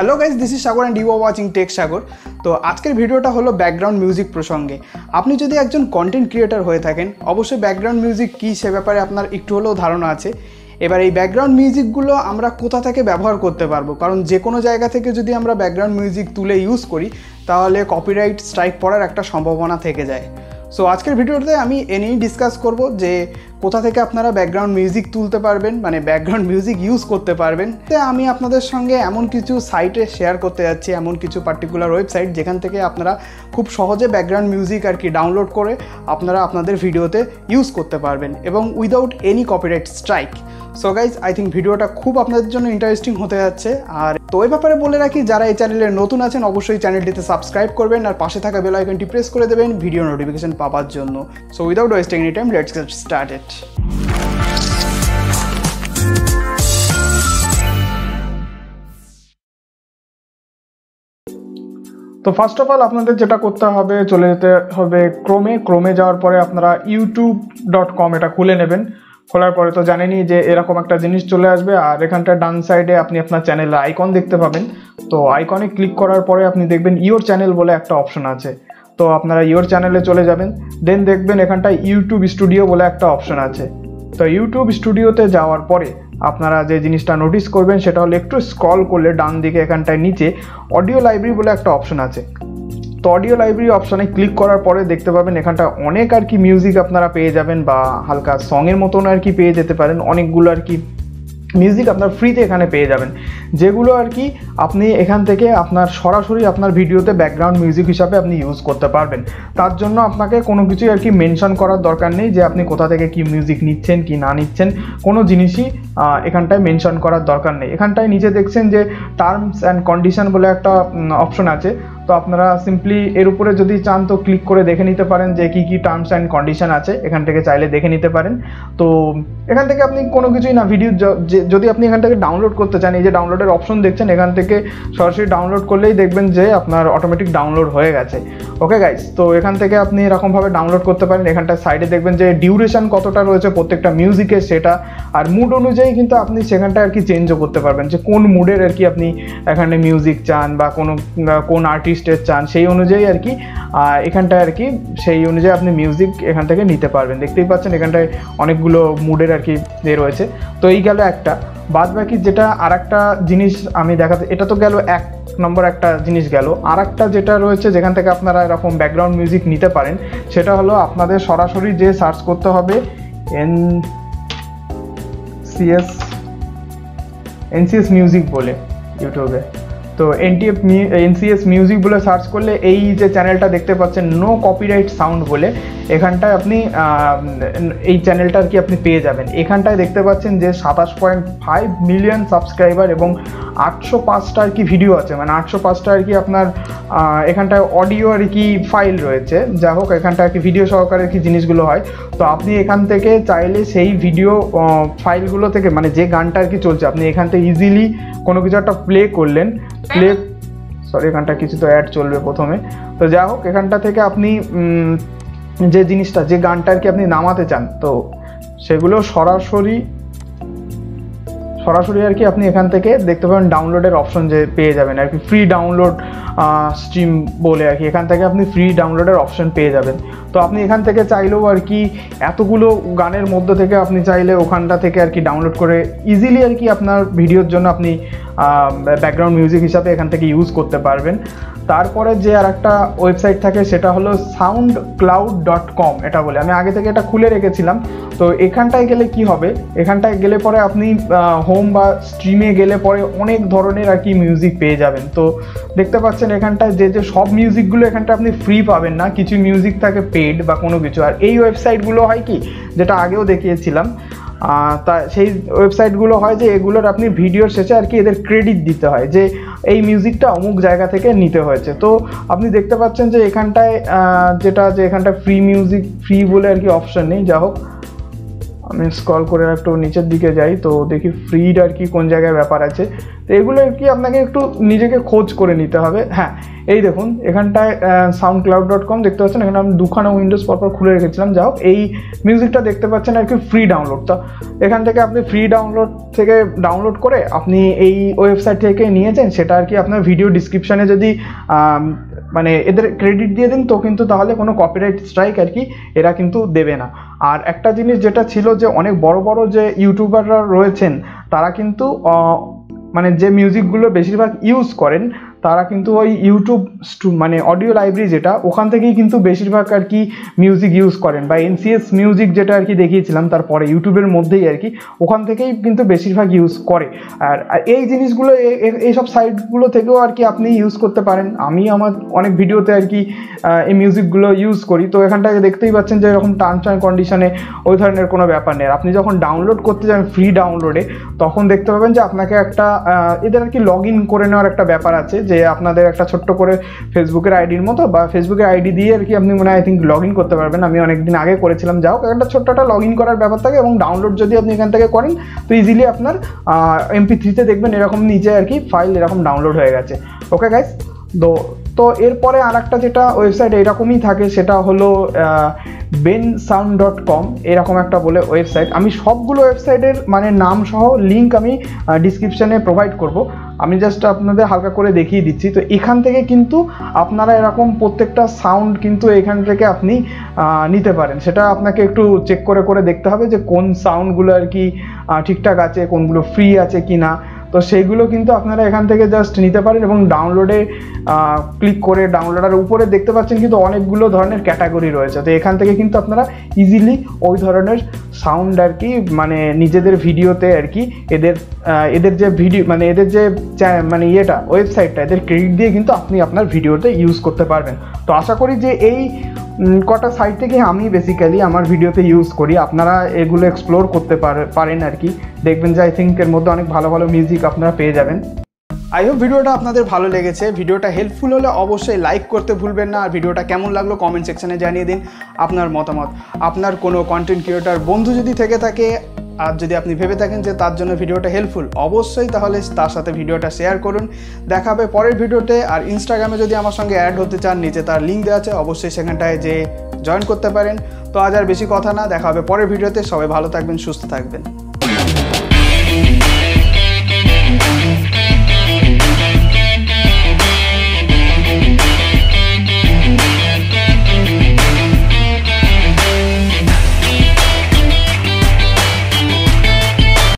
Hello guys, this is Sagar and you are watching tech Sagar. তো আজকের ভিডিওটা হলো ব্যাকগ্রাউন্ড মিউজিক প্রসঙ্গে। আপনি যদি একজন কন্টেন্ট ক্রিয়েটার হয়ে থাকেন, অবশ্যই ব্যাকগ্রাউন্ড মিউজিক কী সে ব্যাপারে আপনার একটু হলেও ধারণা আছে। এবার এই ব্যাকগ্রাউন্ড মিউজিকগুলো আমরা কোথা থেকে ব্যবহার করতে পারবো, কারণ যে কোনো জায়গা থেকে যদি আমরা ব্যাকগ্রাউন্ড মিউজিক তুলে ইউজ করি তাহলে কপিরাইট স্ট্রাইক পড়ার একটা সম্ভাবনা থেকে যায়। সো আজকের ভিডিওতে আমি এ নিয়েই ডিসকাস করব যে কোথা থেকে আপনারা ব্যাকগ্রাউন্ড মিউজিক তুলতে পারবেন, মানে ব্যাকগ্রাউন্ড মিউজিক ইউজ করতে পারবেন। তো আমি আপনাদের সঙ্গে এমন কিছু সাইটে শেয়ার করতে যাচ্ছি, এমন কিছু পার্টিকুলার ওয়েবসাইট যেখান থেকে আপনারা খুব সহজে ব্যাকগ্রাউন্ড মিউজিক ডাউনলোড করে আপনারা আপনাদের ভিডিওতে ইউজ করতে পারবেন এবং without any copyright strike. So guys, I think ভিডিওটা খুব আপনাদের জন্য ইন্টারেস্টিং হতে যাচ্ছে। আর তো এই ব্যাপারে বলে রাখি, যারা এই চ্যানেলে নতুন আছেন অবশ্যই চ্যানেলটিতে সাবস্ক্রাইব করবেন আর পাশে থাকা বেল আইকনটি প্রেস করে দেবেন ভিডিও নোটিফিকেশন পাওয়ার জন্য। So without wasting any time, let's get started. তো ফার্স্ট অফ অল আপনাদের যেটা করতে হবে, চলে যেতে হবে ক্রোমে যাওয়ার পরে আপনারা youtube.com এটা খুলে নেবেন। খোলার পরে তো জানেনই যে এরকম একটা জিনিস চলে আসবে আর এখানটা ডান সাইডে আপনি আপনার চ্যানেলের আইকন দেখতে পাবেন। তো আইকনে ক্লিক করার পরে আপনি দেখবেন ইওর চ্যানেল বলে একটা অপশন আছে। তো আপনারা ইওর চ্যানেলে চলে যাবেন, দেন দেখবেন এখানটায় ইউটিউব স্টুডিও বলে একটা অপশন আছে। তো ইউটিউব স্টুডিওতে যাওয়ার পরে আপনারা যে জিনিসটা নোটিস করবেন সেটা হলো একটু স্ক্রল করলে ডান দিকে এখানটায় নিচে অডিও লাইব্রেরি বলে একটা অপশন আছে। তো অডিও লাইব্রেরি অপশানে ক্লিক করার পরে দেখতে পাবেন এখানটা অনেক মিউজিক আপনারা পেয়ে যাবেন, বা হালকা সঙের মতন পেয়ে যেতে পারেন। অনেকগুলো মিউজিক আপনার ফ্রিতে এখানে পেয়ে যাবেন, যেগুলো আপনি এখান থেকে আপনার সরাসরি আপনার ভিডিওতে ব্যাকগ্রাউন্ড মিউজিক হিসাবে আপনি ইউজ করতে পারবেন। তার জন্য আপনাকে কোনো কিছুই মেনশন করার দরকার নেই যে আপনি কোথা থেকে কি মিউজিক নিচ্ছেন কি না নিচ্ছেন, কোনো জিনিসই এখানটায় মেনশন করার দরকার নেই। এখানটায় নিচে দেখছেন যে টার্মস অ্যান্ড কন্ডিশন বলে একটা অপশন আছে। তো আপনারা সিম্পলি এর উপরে যদি চান তো ক্লিক করে দেখে নিতে পারেন যে কী কী টার্মস অ্যান্ড কন্ডিশন আছে, এখান থেকে চাইলে দেখে নিতে পারেন। তো এখান থেকে আপনি কোনো কিছুই না, ভিডিও যদি আপনি এখান থেকে ডাউনলোড করতে চান, এই যে ডাউনলোডের অপশন দেখছেন, এখান থেকে সরাসরি ডাউনলোড করলেই দেখবেন যে আপনার অটোমেটিক ডাউনলোড হয়ে গেছে। ওকে গাইস, তো এখান থেকে আপনি এরকমভাবে ডাউনলোড করতে পারেন। এখানটা সাইডে দেখবেন যে ডিউরেশন কতটা রয়েছে প্রত্যেকটা মিউজিকের, সেটা আর মুড অনুযায়ী কিন্তু আপনি সেখানটা চেঞ্জও করতে পারবেন যে কোন মুডের আপনি এখানে মিউজিক চান বা কোন আর্টিস্টের চান, সেই অনুযায়ী এখানটায় সেই অনুযায়ী আপনি মিউজিক এখান থেকে নিতে পারবেন। দেখতেই পাচ্ছেন এখানটায় অনেকগুলো মুডের রয়েছে। তো এই গেল একটা। বাদ বাকি যেটা আর একটা জিনিস আমি দেখাতে, এটা তো গেল এক নম্বর একটা জিনিস গেল। আর একটা যেটা রয়েছে যেখান থেকে আপনারা এরকম ব্যাকগ্রাউন্ড মিউজিক নিতে পারেন, সেটা হলো আপনাদের সরাসরি যে সার্চ করতে হবে এনসিএস মিউজিক বলে ইউটিউবে। তো এনসিএস মিউজিক বলে সার্চ করলে এই যে চ্যানেলটা দেখতে পাচ্ছেন নো কপিরাইট সাউন্ড বলে, এখানটায় আপনি এই চ্যানেলটা আপনি পেয়ে যাবেন। এখানটায় দেখতে পাচ্ছেন যে 27.5 মিলিয়ন সাবস্ক্রাইবার এবং 805টা ভিডিও আছে, মানে 805টা আপনার এখানটায় অডিও ফাইল রয়েছে। যা হোক, এখানটা ভিডিও সহকারে জিনিসগুলো হয়। তো আপনি এখান থেকে চাইলে সেই ভিডিও ফাইলগুলো থেকে, মানে যে গানটা চলছে, আপনি এখান থেকে ইজিলি কোনো কিছু একটা প্লে করলেন, এখানটা কিছু তো অ্যাড চলবে প্রথমে। তো যা হোক, এখানটা থেকে আপনি যে জিনিসটা, যে গানটা আপনি নামাতে চান, তো সেগুলো সরাসরি আপনি এখান থেকে দেখতে পাবেন ডাউনলোডের অপশন যে পেয়ে যাবেন ফ্রি ডাউনলোড স্ট্রিম বলে এখান থেকে আপনি ফ্রি ডাউনলোডের অপশন পেয়ে যাবেন। তো আপনি এখান থেকে চাইলেও এতগুলো গানের মধ্যে থেকে আপনি চাইলে ওখানটা থেকে ডাউনলোড করে ইজিলি আপনার ভিডিওর জন্য আপনি ব্যাকগ্রাউন্ড মিউজিক হিসাবে এখান থেকে ইউজ করতে পারবেন। তারপরে যে আর একটা ওয়েবসাইট থাকে সেটা হলো soundcloud.com এটা বলে, আমি আগে থেকে এটা খুলে রেখেছিলাম। তো এখানটায় গেলে কি হবে, এখানটায় গেলে পরে আপনি হোম বা স্ট্রিমে গেলে পরে অনেক ধরনের মিউজিক পেয়ে যাবেন। তো দেখতে পাচ্ছেন এখানটায় যে সব মিউজিকগুলো এখানটা আপনি ফ্রি পাবেন না, কিছু মিউজিক থাকে পেড বা কোনো কিছু। আর এই ওয়েবসাইটগুলো হয় কি, যেটা আগেও দেখিয়েছিলাম, তা সেই ওয়েবসাইটগুলো হয় যে এগুলোর আপনি ভিডিওর শেষে এদের ক্রেডিট দিতে হয় যে এই মিউজিকটা অমুক জায়গা থেকে নিতে হয়েছে। তো আপনি দেখতে পাচ্ছেন যে এখানটায় এখানটায় ফ্রি মিউজিক ফ্রি বলে অপশন নেই। যা হোক, আমি স্ক্রল করে একটু নিচের দিকে যাই, তো দেখি ফ্রিড আর কি কোন জায়গায় ব্যাপার আছে। তো এগুলো আর কি আপনাকে একটু নিজেকে খোঁজ করে নিতে হবে। হ্যাঁ, এই দেখুন এখানটায় soundcloud.com দেখতে পাচ্ছেন, এখানে আমি দুখানা উইন্ডোজ পরপর খুলে রেখেছিলাম। যাই হোক, এই মিউজিকটা দেখতে পাচ্ছেন আর কি ফ্রি ডাউনলোড। তো এখান থেকে আপনি ফ্রি ডাউনলোড করে আপনি এই ওয়েবসাইট থেকে নিয়েছেন, সেটা আর কি আপনার ভিডিও ডিসক্রিপশানে যদি মানে এদের ক্রেডিট দিয়ে দিন, তো কিন্তু তাহলে কোনো কপিরাইট স্ট্রাইক আর কি এরা কিন্তু দেবে না। আর একটা জিনিস যেটা ছিল যে অনেক বড় বড় যে ইউটিউবাররা রয়েছেন, তারা কিন্তু মানে যে মিউজিকগুলো বেশিরভাগ ইউজ করেন, তারা কিন্তু ওই ইউটিউব মানে অডিও লাইব্রেরি যেটা, ওখান থেকেই কিন্তু বেশিরভাগ আর কি মিউজিক ইউজ করেন, বা NCS মিউজিক যেটা আর কি দেখিয়েছিলাম তারপরে ইউটিউবের মধ্যেই আর কি, ওখান থেকেই কিন্তু বেশিরভাগ ইউজ করে। আর এই জিনিসগুলো এইসব সাইটগুলো থেকেও আর কি আপনি ইউজ করতে পারেন। আমি আমার অনেক ভিডিওতে আর কি এই মিউজিকগুলো ইউজ করি। তো এখানটাকে দেখতেই পাচ্ছেন যে এরকম টার্মস অ্যান্ড কন্ডিশনে ওই ধরনের কোনো ব্যাপার নেই। আপনি যখন ডাউনলোড করতে যান ফ্রি ডাউনলোডে, তখন দেখতে পাবেন যে আপনাকে একটা এদের আর কি লগ ইন করে নেওয়ার একটা ব্যাপার আছে, যে আপনাদের একটা ছোট্ট করে ফেসবুকের আইডির মতো, বা ফেসবুকের আইডি দিয়ে আর কি আপনি মনে হয় আই থিঙ্ক লগ ইন করতে পারবেন। আমি অনেকদিন আগে করেছিলাম। যাও, একটা ছোট্ট একটা লগ ইন করার ব্যাপার থাকে, এবং ডাউনলোড যদি আপনি এখান থেকে করেন তো ইজিলি আপনার MP3-তে দেখবেন এরকম নিচে আর কি ফাইল এরকম ডাউনলোড হয়ে গেছে। ওকে গাইস, তো এরপরে আর একটা যেটা ওয়েবসাইট এরকমই থাকে, সেটা হলো bensound.com, এরকম একটা বলে ওয়েবসাইট। আমি সবগুলো ওয়েবসাইটের মানে নাম সহ লিঙ্ক আমি ডিসক্রিপশানে প্রোভাইড করব। আমি জাস্ট আপনাদের হালকা করে দেখিয়ে দিচ্ছি। তো এখান থেকে কিন্তু আপনারা এরকম প্রত্যেকটা সাউন্ড কিন্তু এখান থেকে আপনি নিতে পারেন। সেটা আপনাকে একটু চেক করে দেখতে হবে যে কোন সাউন্ডগুলো আর কি ঠিকঠাক আছে, কোনগুলো ফ্রি আছে কি না। তো সেইগুলো কিন্তু আপনারা এখান থেকে জাস্ট নিতে পারেন, এবং ডাউনলোডে ক্লিক করে ডাউনলোডের উপরে দেখতে পাচ্ছেন কিন্তু অনেকগুলো ধরনের ক্যাটাগরি রয়েছে। তো এখান থেকে কিন্তু আপনারা ইজিলি ওই ধরনের সাউন্ড আর কি মানে নিজেদের ভিডিওতে আর কি এদের যে ভিডিও মানে এদের যে মানে ইয়েটা ওয়েবসাইটটা, এদের ক্রেডিট দিয়ে কিন্তু আপনি আপনার ভিডিওতে ইউজ করতে পারবেন। তো আশা করি যে এই কটা সাইট থেকে আমি বেসিক্যালি আমার ভিডিওতে ইউজ করি, আপনারা এগুলো এক্সপ্লোর করতে পারেন আর কি। দেখবেন যে আই থিঙ্ক এর মধ্যে অনেক ভালো ভালো মিউজিক আপনারা পেয়ে যাবেন। আই হোপ ভিডিওটা আপনাদের ভালো লেগেছে। ভিডিওটা হেল্পফুল হলে অবশ্যই লাইক করতে ভুলবেন না। আর ভিডিওটা কেমন লাগলো কমেন্ট সেকশানে জানিয়ে দিন আপনার মতামত। আপনার কোনো কন্টেন্ট ক্রিয়েটর বন্ধু যদি থেকে থাকে, আর যদি আপনি ভেবে থাকেন যে তার জন্য ভিডিওটা হেল্পফুল, অবশ্যই তাহলে তার সাথে ভিডিওটা শেয়ার করুন। দেখা হবে পরের ভিডিওতে। আর ইনস্টাগ্রামে যদি আমার সঙ্গে অ্যাড হতে চান, নিচে তার লিঙ্ক দেওয়া আছে, অবশ্যই সেখানটায় যে জয়েন করতে পারেন। তো আজ আর বেশি কথা না, দেখা হবে পরের ভিডিওতে। সবাই ভালো থাকবেন, সুস্থ থাকবেন।